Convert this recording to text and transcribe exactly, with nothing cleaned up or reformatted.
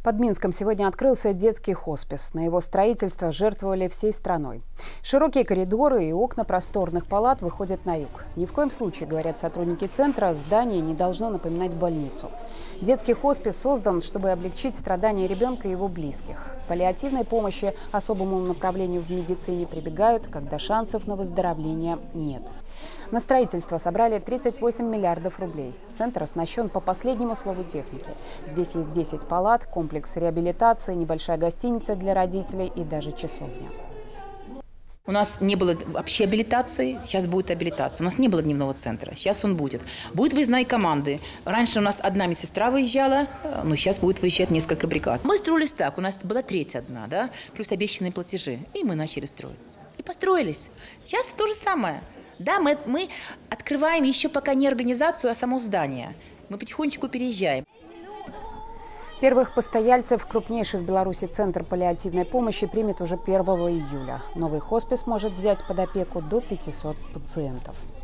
Под Минском сегодня открылся детский хоспис. На его строительство жертвовали всей страной. Широкие коридоры и окна просторных палат выходят на юг. Ни в коем случае, говорят сотрудники центра, здание не должно напоминать больницу. Детский хоспис создан, чтобы облегчить страдания ребенка и его близких. К паллиативной помощи особому направлению в медицине прибегают, когда шансов на выздоровление нет. На строительство собрали тридцать восемь миллиардов рублей. Центр оснащен по последнему слову техники. Здесь есть десять палат, комплекс реабилитации, небольшая гостиница для родителей и даже часовня. У нас не было вообще абилитации, сейчас будет абилитация. У нас не было дневного центра, сейчас он будет. Будет выездная команды. Раньше у нас одна медсестра выезжала, но сейчас будет выезжать несколько бригад. Мы строились так, у нас была треть одна, да, плюс обещанные платежи. И мы начали строиться. И построились. Сейчас то же самое. Да, мы, мы открываем еще пока не организацию, а само здание. Мы потихонечку переезжаем. Первых постояльцев крупнейший в Беларуси центр паллиативной помощи примет уже первого июля. Новый хоспис может взять под опеку до пятисот пациентов.